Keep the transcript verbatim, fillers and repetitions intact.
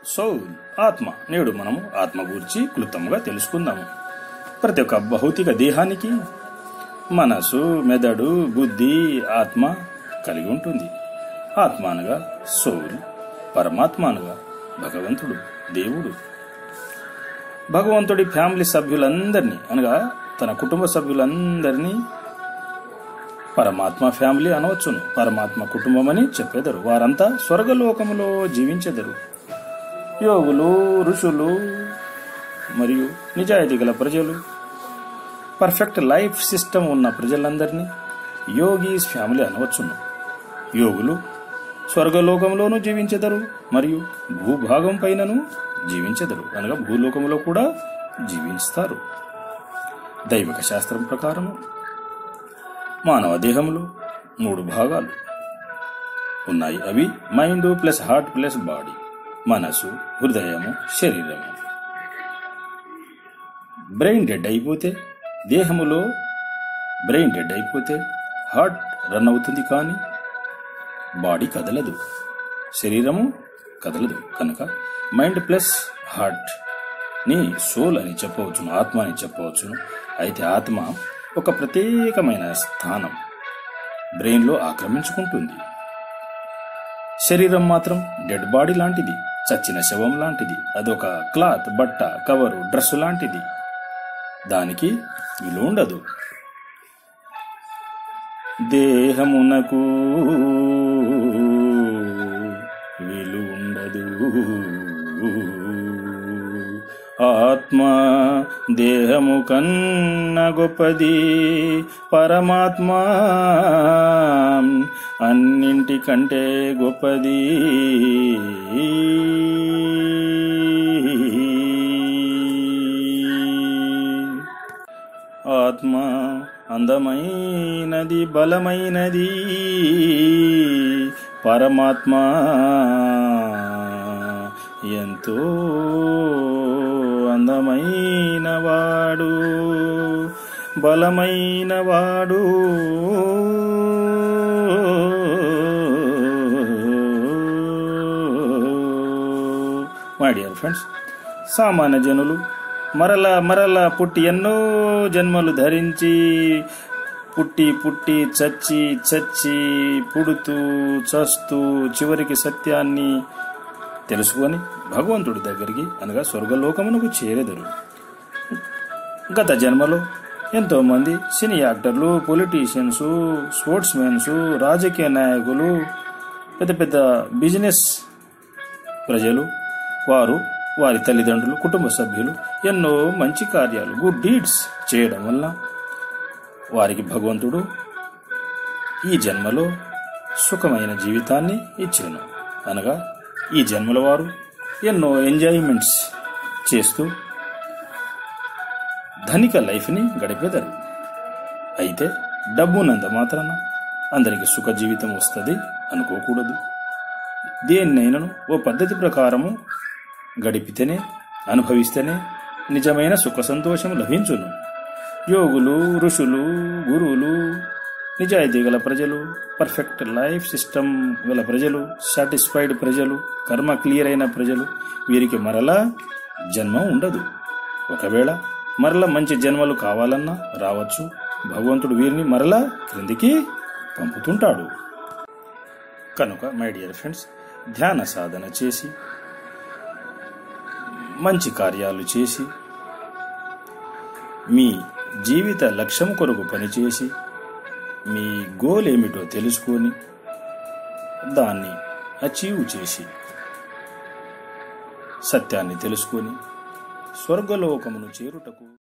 సౌల్ ఆత్మ. నేడు మనము ఆత్మ గురించి క్లుప్తంగా తెలుసుకుందాము. ప్రతి ఒక్క భౌతిక దేహానికి మనసు, మెదడు, బుద్ధి, ఆత్మ కలిగి ఉంటుంది. ఆత్మ అనగా సౌల్, పరమాత్మ అనగా భగవంతుడు, దేవుడు. భగవంతుడి ఫ్యామిలీ సభ్యులందరినీ అనగా తన కుటుంబ సభ్యులందరినీ పరమాత్మ ఫ్యామిలీ అనవచ్చును. పరమాత్మ కుటుంబం అని చెప్పేదరు. వారంతా స్వర్గలోకములో జీవించెదరు. యోగులు, ఋషులు మరియు నిజాయితీ గల ప్రజలు, పర్ఫెక్ట్ లైఫ్ సిస్టమ్ ఉన్న ప్రజలందరినీ యోగీస్ ఫ్యామిలీ అనవచ్చును. యోగులు స్వర్గలోకంలోనూ జీవించెదరు మరియు భూభాగం పైనను జీవించెదరు అనగా భూలోకంలో కూడా జీవిస్తారు. దైవిక శాస్త్రం ప్రకారము మానవ దేహంలో మూడు భాగాలు ఉన్నాయి. అవి mind plus heart plus body. మనసు, హృదయము, శరీరము. బ్రెయిన్ డెడ్ అయిపోతే, దేహములో బ్రెయిన్ డెడ్ అయిపోతే హార్ట్ రన్ అవుతుంది, కానీ బాడీ కదలదు, శరీరము కదలదు. కనుక మైండ్ ప్లస్ హార్ట్ ని సోల్ అని చెప్పవచ్చును, ఆత్మ అని చెప్పవచ్చును. అయితే ఆత్మ ఒక ప్రత్యేకమైన స్థానం బ్రెయిన్ లో ఆక్రమించుకుంటుంది. శరీరం మాత్రం డెడ్ బాడీ లాంటిది, చచ్చిన శవం లాంటిది. అదొక క్లాత్, బట్ట, కవరు, డ్రెస్ లాంటిది. దానికి విలువ ఉండదు. దేహమునకు విలువ ఉండదు. ఆత్మ దేహము కన్న గొప్పది. పరమాత్మ అన్నింటికంటే గొప్పది. ఆత్మ అందమైనది, బలమైనది. పరమాత్మ ఎంతో అందమైన వాడు, బలమైన వాడు. మై డియర్ ఫ్రెండ్స్, సామాన్య జనులు మరలా మరలా పుట్టి ఎన్నో జన్మలు ధరించి పుట్టి పుట్టి చచ్చి చచ్చి పుడుతూ చస్తూ చివరికి సత్యాన్ని తెలుసుకొని భగవంతుడి దగ్గరికి అనగా స్వర్గలోకమునకు చేరెదరు. గత జన్మలో ఎంతో మంది సినీ యాక్టర్లు, పొలిటీషియన్స్, స్పోర్ట్స్ మెన్స్, రాజకీయ నాయకులు, పెద్ద పెద్ద బిజినెస్ ప్రజలు, వారు వారి తల్లిదండ్రులు, కుటుంబ సభ్యులు ఎన్నో మంచి కార్యాలు, గుడ్ డీడ్స్ చేయడం వల్ల వారికి భగవంతుడు ఈ జన్మలో సుఖమైన జీవితాన్ని ఇచ్చాను. అనగా ఈ జన్మలో వారు ఎన్నో ఎంజాయ్మెంట్స్ చేస్తూ ధనిక లైఫ్ని గడిపేదారు. అయితే డబ్బున్నంత మాత్రాన అందరికి సుఖ జీవితం వస్తుంది అనుకోకూడదు. దేన్నైనను ఓ పద్ధతి ప్రకారము గడిపితేనే, అనుభవిస్తేనే నిజమైన సుఖ సంతోషం లభించును. యోగులు, ఋషులు, గురువులు, నిజాయితీ గల ప్రజలు, పర్ఫెక్ట్ లైఫ్ సిస్టమ్ గల ప్రజలు, సాటిస్ఫైడ్ ప్రజలు, కర్మ క్లియర్ అయిన ప్రజలు, వీరికి మరలా జన్మ ఉండదు. ఒకవేళ మరలా మంచి జన్మలు కావాలన్నా రావచ్చు. భగవంతుడు వీరిని మరలా క్రిందికి పంపుతుంటాడు. కనుక మై డియర్ ఫ్రెండ్స్, ధ్యాన సాధన చేసి, మంచి కార్యాలు చేసి, మీ జీవిత లక్ష్యం కొరకు పనిచేసి, మీ గోల్ ఏమిటో తెలుసుకొని దాన్ని అచీవ్ చేసి, సత్యాన్ని తెలుసుకొని స్వర్గలోకమును చేరుటకు